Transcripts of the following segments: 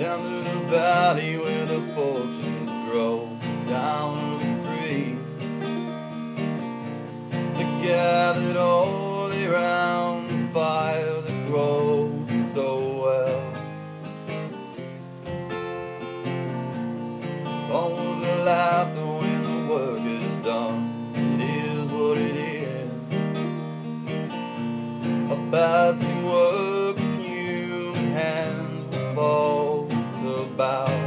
down to the valley where the fortunes grow, down to the free. They gathered all around the fire that grows so well. All the laughter when the work is done, it is what it is. A passing work of human hands with faults about.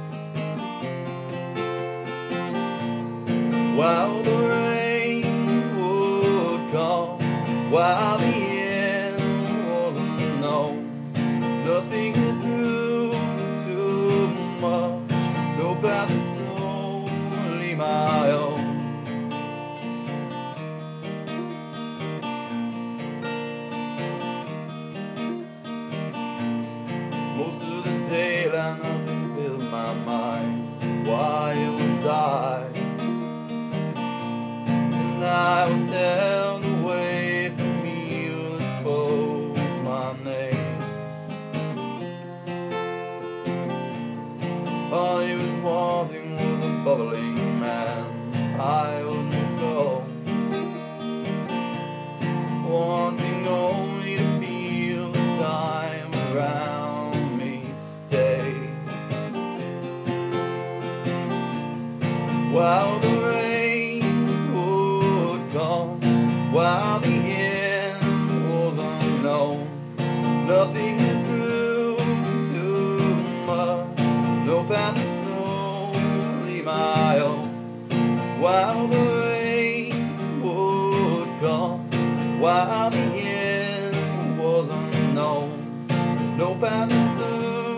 While the rain would come, while the end wasn't known, nothing had proved too much, no path is solely my own. Most of the daylight, nothing filled my mind. Why was I? And I was held away from you that spoke my name. All he was wanting was a bubbling man. I wouldn't go, wanting only to feel the time around me stay. While the rains would come, while the end was unknown, nothing had proved too much, no path is solely my own. While the rains would come, while the end was unknown, no path is solely